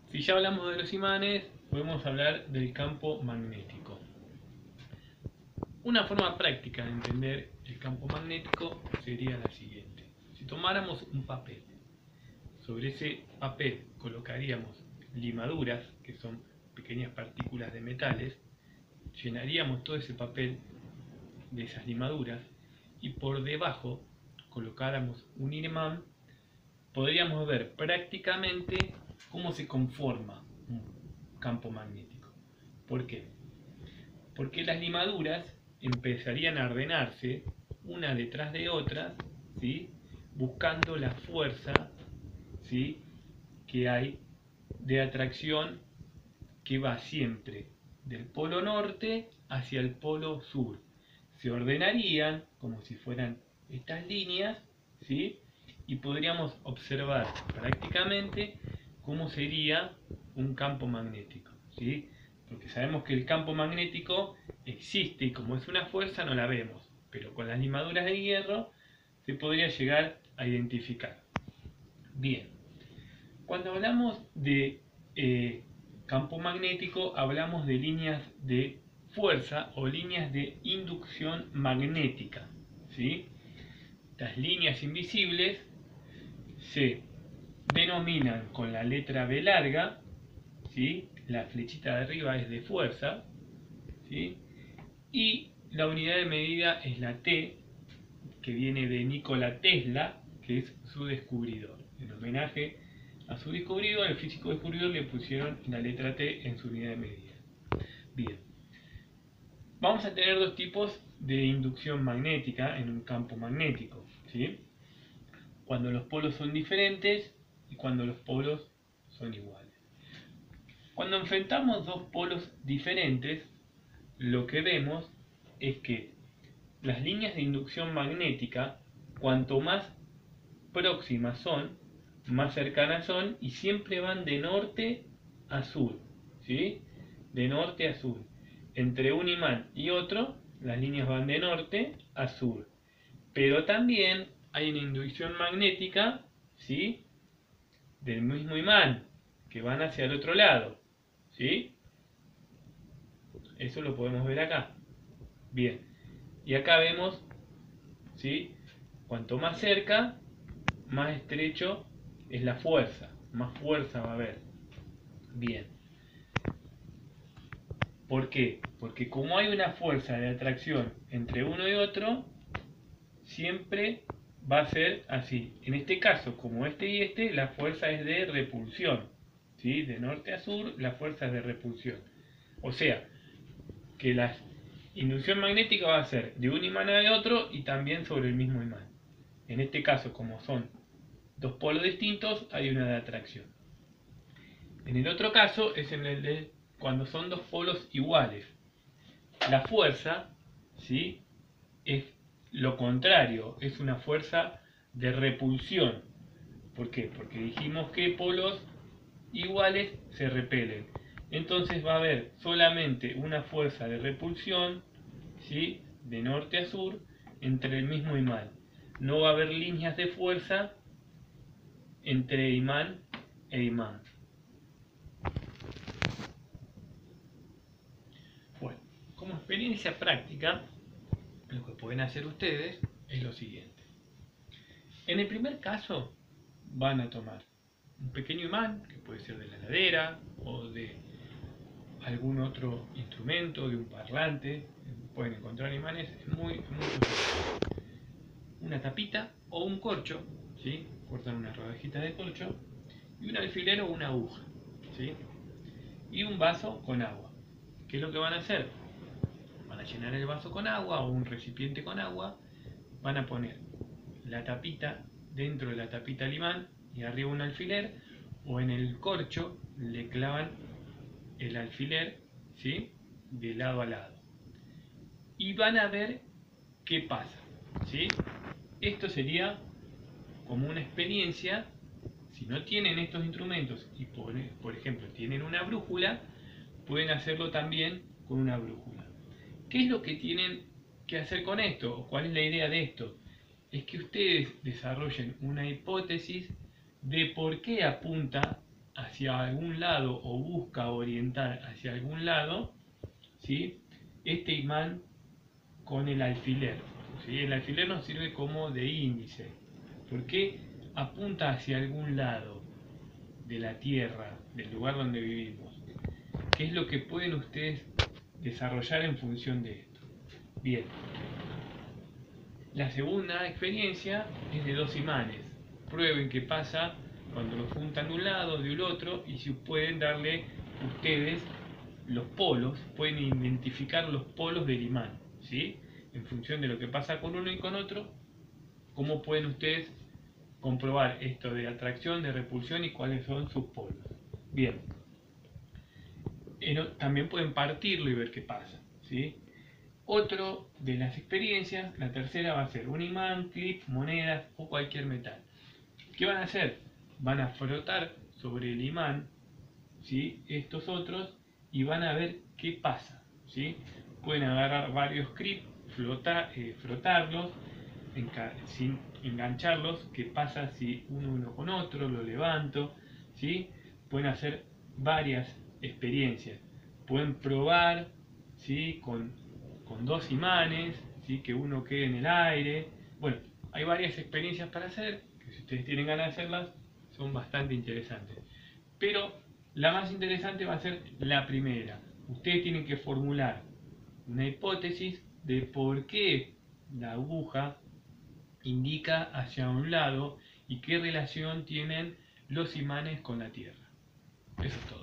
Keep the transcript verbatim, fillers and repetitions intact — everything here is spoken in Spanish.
Si ya hablamos de los imanes, podemos hablar del campo magnético. Una forma práctica de entender el campo magnético sería la siguiente. Si tomáramos un papel, sobre ese papel colocaríamos limaduras, que son pequeñas partículas de metales, llenaríamos todo ese papel de esas limaduras y por debajo colocáramos un imán, podríamos ver prácticamente cómo se conforma un campo magnético. ¿Por qué? Porque las limaduras empezarían a ordenarse una detrás de otras, ¿sí? Buscando la fuerza, ¿sí?, que hay de atracción que va siempre del polo norte hacia el polo sur. Se ordenarían como si fueran estas líneas, ¿sí?, y podríamos observar prácticamente cómo sería un campo magnético, ¿sí? Porque sabemos que el campo magnético existe y como es una fuerza no la vemos, pero con las limaduras de hierro se podría llegar a identificar. Bien, cuando hablamos de eh, campo magnético hablamos de líneas de fuerza o líneas de inducción magnética, ¿sí? Estas líneas invisibles se denominan con la letra B larga, ¿sí? La flechita de arriba es de fuerza, ¿sí? Y la unidad de medida es la T, que viene de Nikola Tesla, que es su descubridor. En homenaje a su descubridor, el físico descubridor, le pusieron la letra T en su unidad de medida. Bien, vamos a tener dos tipos de inducción magnética en un campo magnético, ¿sí? Cuando los polos son diferentes y cuando los polos son iguales. Cuando enfrentamos dos polos diferentes, lo que vemos es que las líneas de inducción magnética, cuanto más próximas son, más cercanas son y siempre van de norte a sur, ¿sí? De norte a sur. Entre un imán y otro, las líneas van de norte a sur. Pero también hay una inducción magnética, ¿sí?, del mismo imán, que van hacia el otro lado, ¿sí? Eso lo podemos ver acá. Bien, y acá vemos, ¿sí?, cuanto más cerca, más estrecho es la fuerza, más fuerza va a haber. Bien. ¿Por qué? Porque como hay una fuerza de atracción entre uno y otro, siempre va a ser así. En este caso, como este y este, la fuerza es de repulsión, ¿sí? De norte a sur, la fuerza es de repulsión. O sea, que la inducción magnética va a ser de un imán a otro y también sobre el mismo imán. En este caso, como son dos polos distintos, hay una de atracción. En el otro caso es en el de cuando son dos polos iguales. La fuerza, ¿sí?, es lo contrario, es una fuerza de repulsión. ¿Por qué? Porque dijimos que polos iguales se repelen. Entonces va a haber solamente una fuerza de repulsión, ¿sí?, de norte a sur, entre el mismo imán. No va a haber líneas de fuerza entre imán e imán. Bueno, como experiencia práctica, lo que pueden hacer ustedes es lo siguiente. En el primer caso, van a tomar un pequeño imán, que puede ser de la heladera o de algún otro instrumento, de un parlante. Pueden encontrar imanes muy, muy fáciles. Una tapita o un corcho, ¿sí? Cortan una rodajita de corcho y un alfiler o una aguja, ¿sí? Y un vaso con agua. ¿Qué es lo que van a hacer? Van a llenar el vaso con agua o un recipiente con agua, van a poner la tapita dentro de la tapita al imán y arriba un alfiler, o en el corcho le clavan el alfiler, ¿sí?, de lado a lado. Y van a ver qué pasa, ¿sí? Esto sería como una experiencia. Si no tienen estos instrumentos y por, por ejemplo tienen una brújula, pueden hacerlo también con una brújula. ¿Qué es lo que tienen que hacer con esto? ¿O cuál es la idea de esto? Es que ustedes desarrollen una hipótesis de por qué apunta hacia algún lado o busca orientar hacia algún lado, ¿sí?, este imán con el alfiler, ¿sí? El alfiler nos sirve como de índice, porque apunta hacia algún lado de la tierra, del lugar donde vivimos. ¿Qué es lo que pueden ustedes desarrollar en función de esto? Bien. La segunda experiencia es de dos imanes. Prueben qué pasa cuando los juntan de un lado, de un otro, y si pueden darle ustedes los polos, pueden identificar los polos del imán, ¿sí? En función de lo que pasa con uno y con otro, cómo pueden ustedes comprobar esto de atracción, de repulsión y cuáles son sus polos. Bien. También pueden partirlo y ver qué pasa, ¿sí? Otro de las experiencias, la tercera, va a ser un imán, clip, monedas o cualquier metal. ¿Qué van a hacer? Van a frotar sobre el imán, ¿sí?, estos otros, y van a ver qué pasa, ¿sí? Pueden agarrar varios clips, flotar, eh, frotarlos, sin engancharlos, qué pasa si uno uno con otro, lo levanto, ¿sí? Pueden hacer varias experiencias. Pueden probar, ¿sí?, con, con dos imanes, ¿sí?, que uno quede en el aire. Bueno, hay varias experiencias para hacer, que si ustedes tienen ganas de hacerlas, son bastante interesantes. Pero la más interesante va a ser la primera. Ustedes tienen que formular una hipótesis de por qué la aguja indica hacia un lado y qué relación tienen los imanes con la Tierra. Eso es todo.